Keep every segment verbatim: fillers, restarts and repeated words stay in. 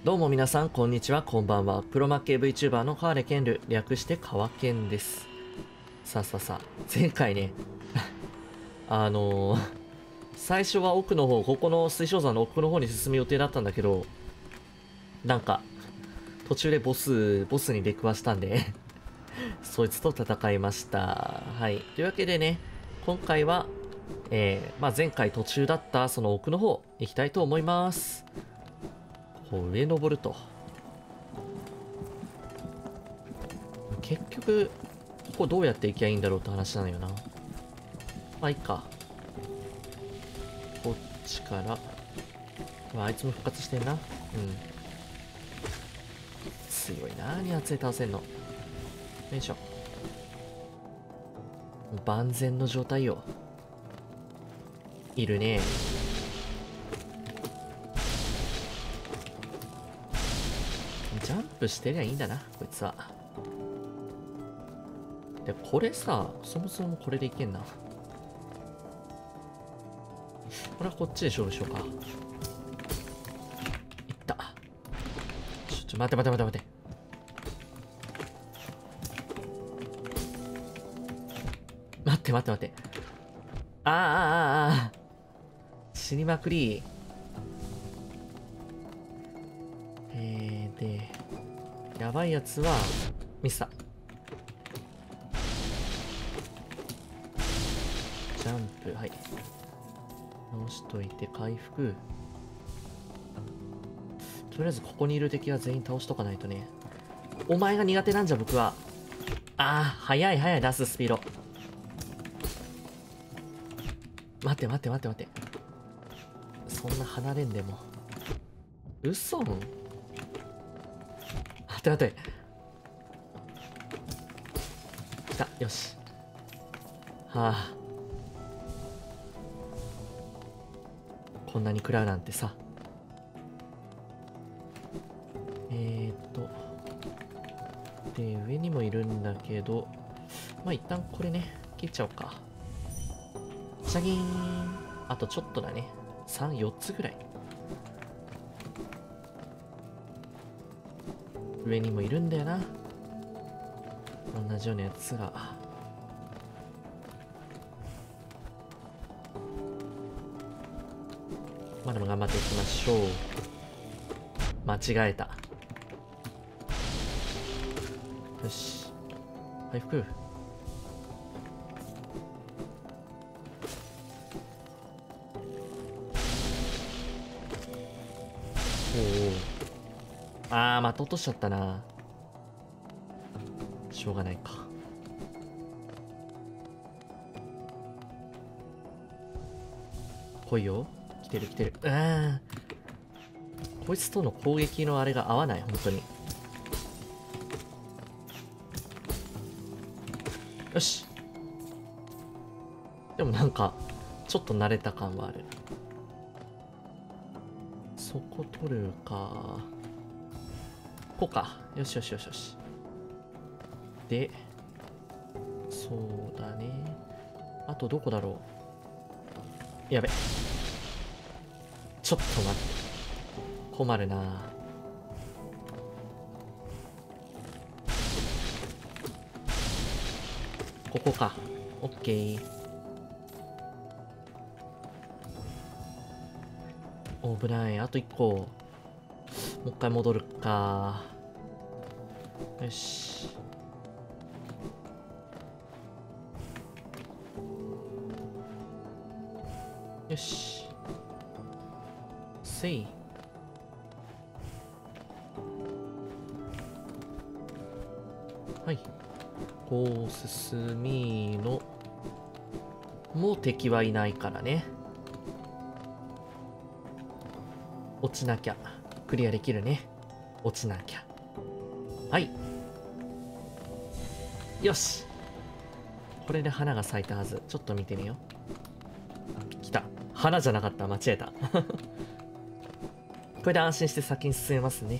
どうも皆さん、こんにちは、こんばんは。プロマッケ VTuber のハーレケンル、略してカワケンです。さあさあさあ、前回ね、あのー、最初は奥の方、ここの水晶山の奥の方に進む予定だったんだけど、なんか、途中でボス、ボスに出くわしたんでそいつと戦いました。はい。というわけでね、今回は、えー、まあ前回途中だったその奥の方、行きたいと思います。こう上登ると。結局、ここどうやって行きゃいいんだろうって話なのよな。まあ、いいか。こっちから。まあ、あいつも復活してんな。うん。強いな、に発で倒せんの。よいしょ。万全の状態よ。いるね。ジャンプしてりゃいいんだな、こいつは。で、これさ、そもそもこれでいけんな。これはこっちで勝負しようか。いった。ちょ、ちょ、待て待て待て待て。待って待って待って。あーあーあーあー。死にまくり。えー、で、やばいやつは、ミスった。ジャンプ、はい。直しといて回復。とりあえずここにいる敵は全員倒しとかないとね。お前が苦手なんじゃ僕は。ああ、早い早い出すスピード。待って待って待って待って。そんな離れんでも。嘘？待って待って。来た、よし。はあ。こんなに食らうなんてさ。えーっと。で、上にもいるんだけど、まあ一旦これね、切っちゃおうか。シャギーン。あとちょっとだね。さん、よっつぐらい。上にもいるんだよな。同じようなやつが。まあでも頑張っていきましょう。間違えた。よし。回復。おお。あー、的落としちゃったな。しょうがないか。来いよ。来てる来てる。うん。こいつとの攻撃のあれが合わない、本当に。よし。でもなんか、ちょっと慣れた感はある。そこ取るか。こうか。よしよしよしよし。で、そうだね。あとどこだろう。やべ。ちょっと待って。困るな。ここか。オッケー。危ない。あといっこ。もう一回戻るか。よし。よし。せい。はい。こう進みの。もう敵はいないからね。落ちなきゃ。クリアできるね。落ちなきゃ。はい。よし。これで花が咲いたはず。ちょっと見てみよう。来た。花じゃなかった。間違えた。これで安心して先に進めますね。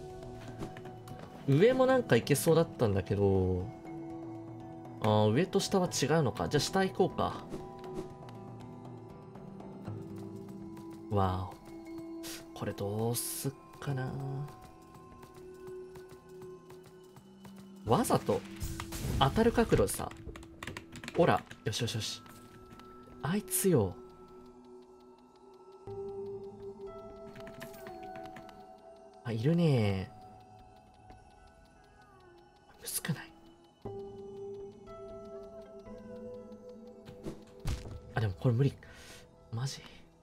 上もなんか行けそうだったんだけど、あー、上と下は違うのか。じゃあ下行こうか。わお。これどうすっかな。わざと当たる角度さ。ほら、よしよしよし。あいつよ。あ、いるね。むずくない？あ、でもこれ無理。マジ？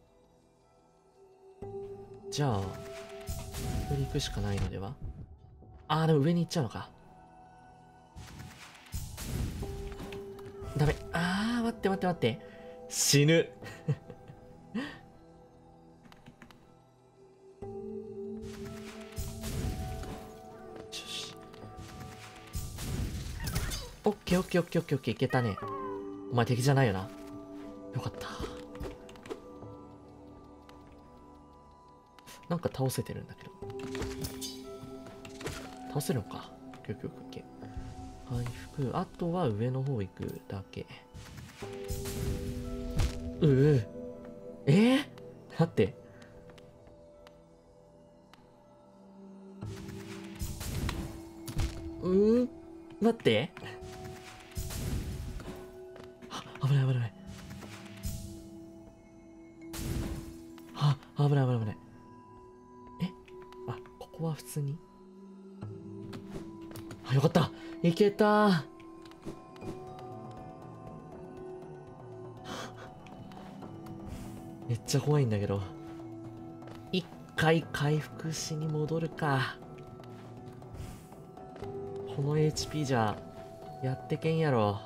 じゃあ、ここに行くしかないのでは？あー、でも上に行っちゃうのか。ダメ。あー、待って待って待って。死ぬ。よし。オッケーオッケーオッケーオッケーオッケー、いけたね。お前敵じゃないよな。よかった。なんか倒せてるんだけど。倒せるのか。オッケーオッケーオッケー。回復。あとは上の方行くだけ。うう。えー、待って。うーん。待って。あ、危ない危ない。あ、危ない危ない危ない。え、あ、ここは普通に。あ、よかった。いけた。めっちゃ怖いんだけど。一回回復しに戻るか。この エイチピー じゃやってけんやろ。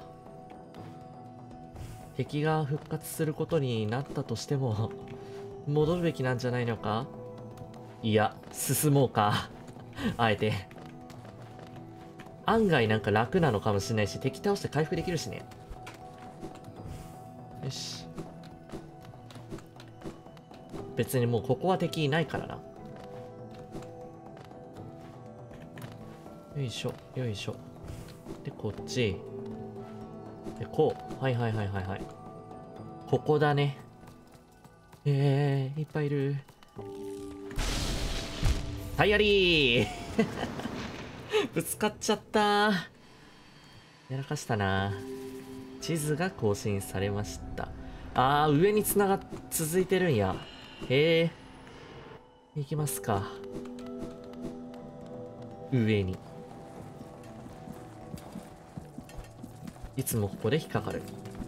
敵が復活することになったとしても戻るべきなんじゃないのか。いや、進もうか。あえて。案外なんか楽なのかもしれないし、敵倒して回復できるしね。よし。別にもうここは敵いないからな。よいしょ、よいしょ。で、こっち。で、こう。はいはいはいはいはい。ここだね。えー、いっぱいいる。タイヤリーぶつかっちゃったー。やらかしたな。地図が更新されました。あー、上につながっ、続いてるんや。へえ。行きますか。上に。いつもここで引っかかる。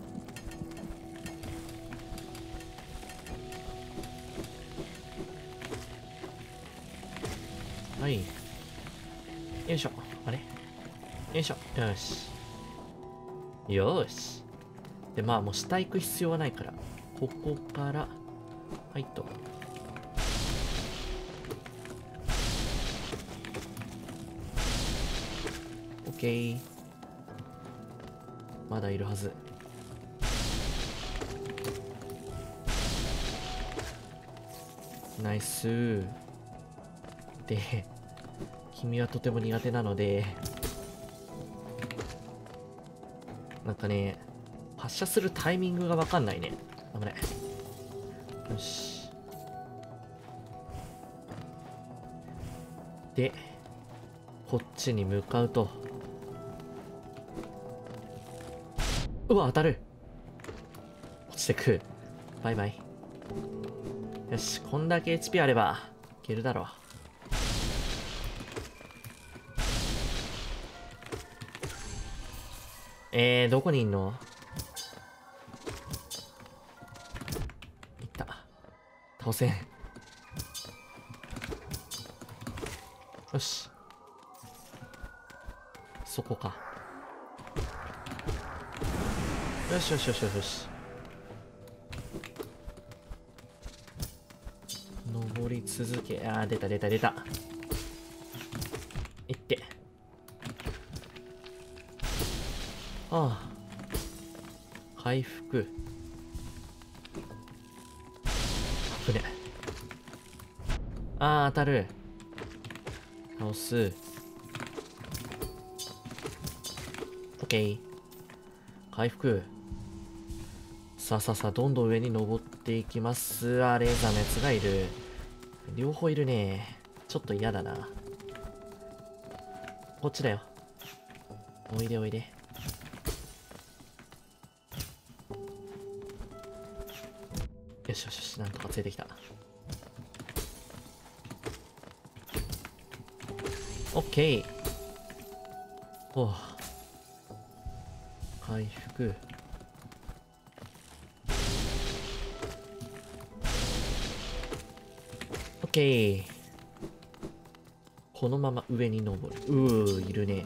はい。よいしょ。あれ？よいしょ。よし。よーし。で、まあもう下行く必要はないから、ここから、はいと。オッケー。まだいるはず。ナイスー。で、君はとても苦手なので、なんかね、発射するタイミングがわかんないね。危ない。よし。で、こっちに向かうと。うわ、当たる。落ちてく。バイバイ。よし、こんだけ エイチピー あれば、いけるだろう。えー、どこにいんの？いった。倒せん。よし。そこか。よしよしよしよしよし。登り続け。あー、出た出た出た。いって。ああ。回復。危ね。ああ、当たる。倒す。オッケー。回復。さあさあさあ、どんどん上に登っていきます。あ、レーザーのやつがいる。両方いるね。 ちょっと嫌だな。こっちだよ。おいでおいで。よしよしよし、なんとか連れてきた。オッケー。おう。回復。オッケー。このまま上に登る。うー、いるね。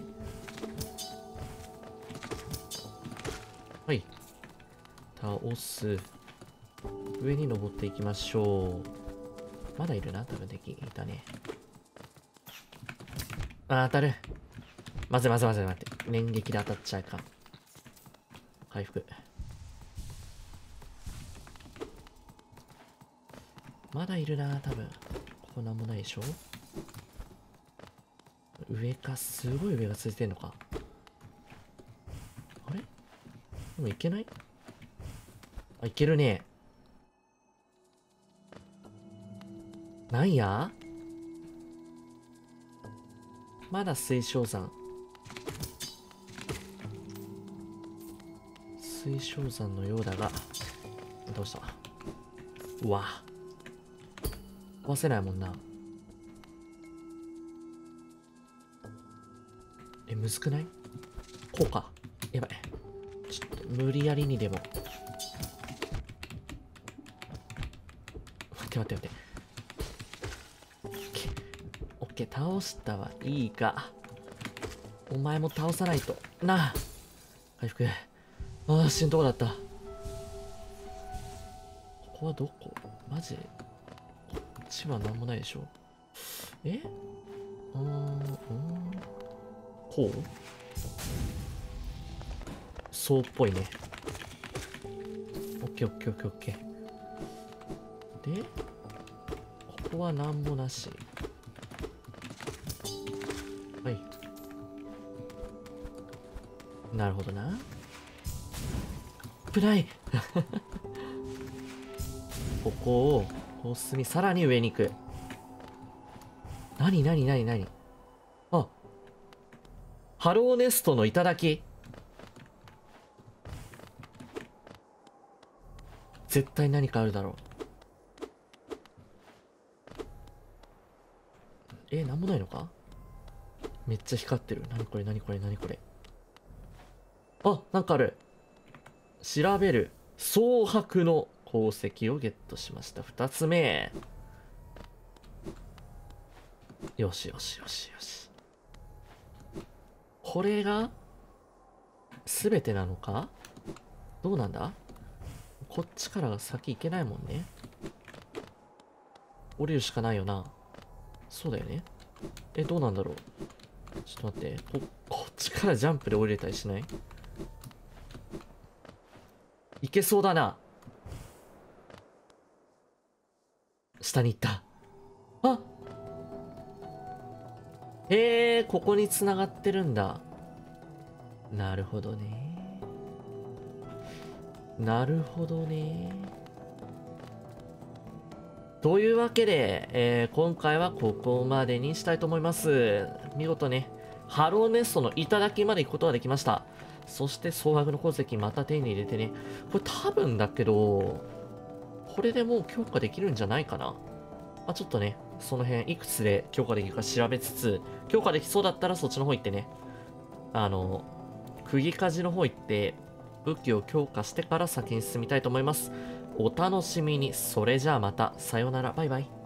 はい。倒す。上に登っていきましょう。まだいるな、多分敵。いたね。あ、当たる。まずいまずいまずい待って。連撃で当たっちゃうか。回復。まだいるな、多分。ここなんもないでしょ。上か、すごい上が続いてんのか。あれでもいけない？あ、いけるね。なんや？まだ水晶山。水晶山のようだが、どうした？うわ。壊せないもんな。え、むずくない？こうか。やばい。ちょっと無理やりにでも。待って待って待って。オッケー。オッケー、倒したはいいが。お前も倒さないと。なあ。回復。ああ、死んとこだった。ここはどこ？マジ？こっちはなんもないでしょ。え？うーん、うーん。こう？そうっぽいね。オッケーオッケーオッケーオッケー。で、ここはなんもなし。はい。なるほどな。危ないここをこう進み、さらに上に行く。なになになになに？あ、ハローネストの頂。絶対何かあるだろう。え、なんもないのか？めっちゃ光ってる。なにこれなにこれなにこれ。あ、なんかある。調べる。蒼白の鉱石をゲットしました。二つ目。よしよしよしよし。これが全てなのか？どうなんだ？こっちから先行けないもんね。降りるしかないよな。そうだよね。え、どうなんだろう。ちょっと待って。こ、こっちからジャンプで降りれたりしない？いけそうだな。下に行った。あ、へえ、ここに繋がってるんだ。なるほどね。なるほどね。というわけで、えー、今回はここまでにしたいと思います。見事ね、ハローネストの頂まで行くことができました。そして蒼白の鉱石また手に入れてね。これ多分だけど、これでもう強化できるんじゃないかな。まあ、ちょっとね、その辺いくつで強化できるか調べつつ、強化できそうだったらそっちの方行ってね、あの、釘鍛冶の方行って、武器を強化してから先に進みたいと思います。お楽しみに。それじゃあまた。さようなら。バイバイ。